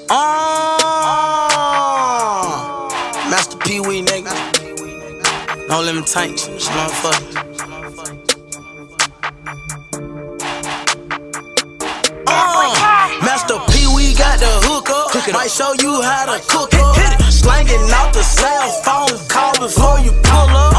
Master Pee Wee, nigga. No limit tanks, motherfucker. Master Pee Wee got the hook up. Might show you how to cook up. Slanging out the cell phone call before you pull up.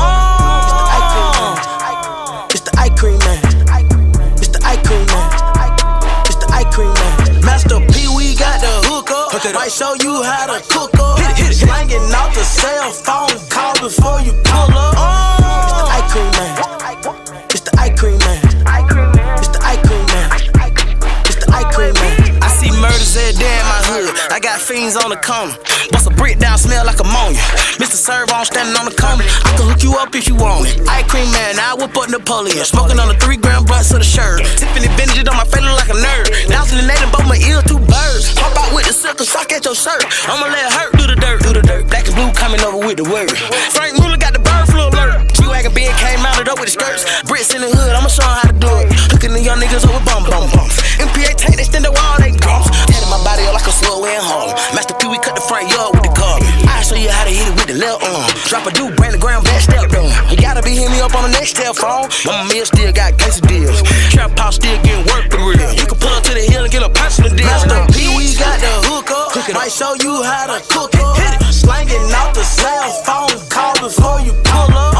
It's the ice cream man. It's the ice cream man. It's the ice cream man. Master Pee Wee got the hook up. Might show you how to cook up. Slanging out the cell phone call before you pull up. It's the ice cream man. It's the ice cream man. It's the ice cream man. It's the ice cream man. I see murders every day in my hood. I got fiends on the corner. Bust a brick down, smell like ammonia. Mr. Servo standing on the corner. I can hook you up if you want it. Ice cream man, I whip up Napoleon. Smoking on the 3-gram blunts of the shirt. Tiffany Benedict on my face look like a nerd. Bouncing the native, both my ear, 2 birds. Hop out with the silk and sock at your shirt. I'ma let it hurt, do the dirt, do the dirt. Black and blue coming over with the word. Frank Muller got the bird flu alert. G-Wagon Ben came mounted up with the skirts. Brits in the hood, I'ma show 'em how to do it. Hooking the young niggas up with bum bumps. MPA tank, they stand up all they gums. Headed my body up like a slow in Harlem. Master Pee Wee cut the front yard with the carbon. I'll show you how to hit it with the left arm. Drop a dude, bring the ground back, step down. You gotta be hitting me up on the next telephone. Mama Mill still got gangsta deals. Trap house still getting work for real. You can pull up to the hill and get a personal deal. Master Pee Wee got the hook up. Might show you how to cook up. Slanging out the cell phone call before you pull up.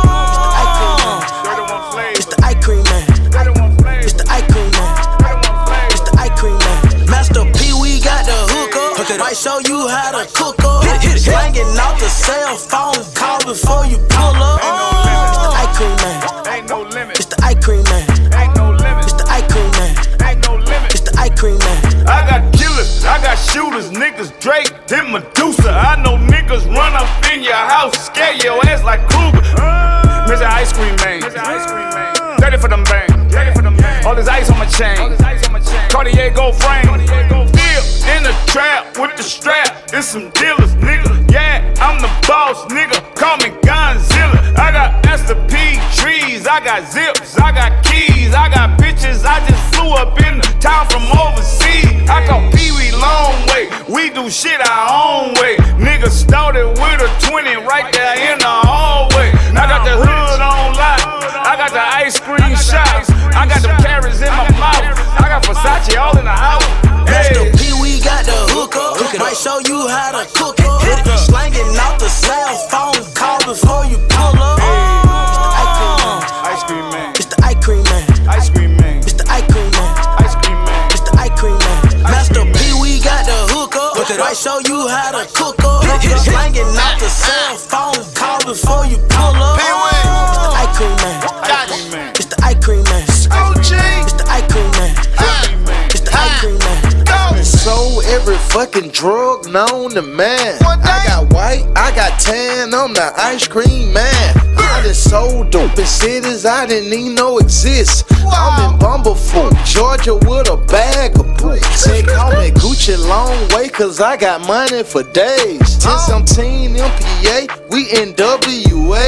It's the ice cream man. It's the ice cream man. It's the ice cream man. Master Pee Wee got the hook up. Might show you how to cook up. Slanging out the cell phone call before you pull up. It's the ice cream man. It's the ice cream man. It's the ice cream man. It's the ice cream man. I got killers, I got shooters, niggas Drake, then Medusa. I know niggas run up in your house, scare your ass like Kruger. Mr. Ice Cream Man, 30 for them bang. All this ice on my chain, Cartier gold frame. Still in the trap with the strap, it's some dealers, nigga. Yeah, I'm the boss, nigga, call me Godzilla. I got Master P trees, I got zips, I got keys, I got bitches. I just flew up in the town from overseas. I call Pee Wee long way, we do shit our own way. Nigga started with a 20 right there in the hallway. I got the hood on lock, I got the ice cream shops, I got the carrots in my mouth, I got Versace all in the house. Master Pee Wee got the hook up. Might show you how to cook up. Slanging out the cell phone call before you pull up. Ice cream man. It's the ice cream man. Ice cream man. It's the ice cream man. Ice cream man. It's the ice cream man. Master Pee Wee got the hook up. Might show you how to cook up. Slanging out the cell phone call before you pull up. It's the ice cream man. It's the ice cream man. It's the ice cream man. It's the ice cream man. Sold every fucking drug known to man. I got white, I got tan, I'm the ice cream man. I done sold dope in cities I didn't even know exist. I'm in Bumblefoot, Georgia with a bag of boots. They call me Gucci long way cause I got money for days. 1017 MPA, we in WA.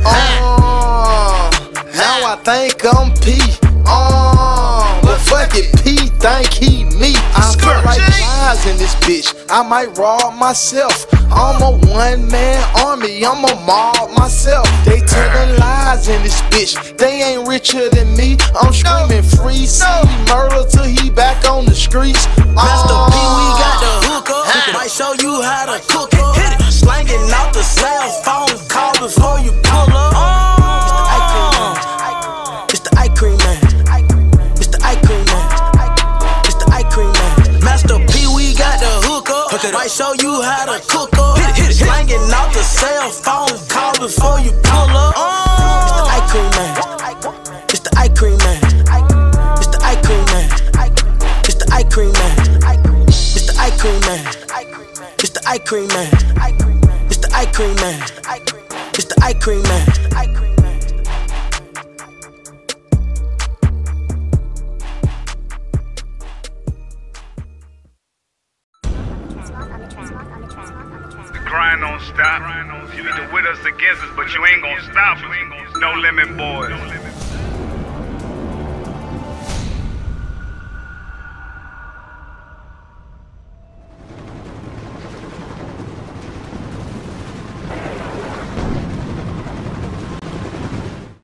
Now I think I'm P. But fuck it, P think he me. I feel like lies in this bitch, I might rob myself. I'm a one-man army, I'ma mob myself. They telling lies in this bitch, they ain't richer than me. I'm screaming free, see murder till he back on the streets. Master Pee Wee got the hook up. Might show you how to cook up. Slanging out the cell phone call before you pull up. It's the ice cream man. It's the ice cream man. It's the ice cream man. Master Pee Wee got the hook up. Might show you how to cook up. Slanging out the cell phone call before you pull up. It's the ice cream man. It's the ice cream man. It's the ice cream man. It's the ice cream man. It's the ice cream man. It's the ice cream man. It's the ice cream man. It's the ice cream man. Grind don't stop. You either with us against us, but you ain't gonna stop. No limit boys.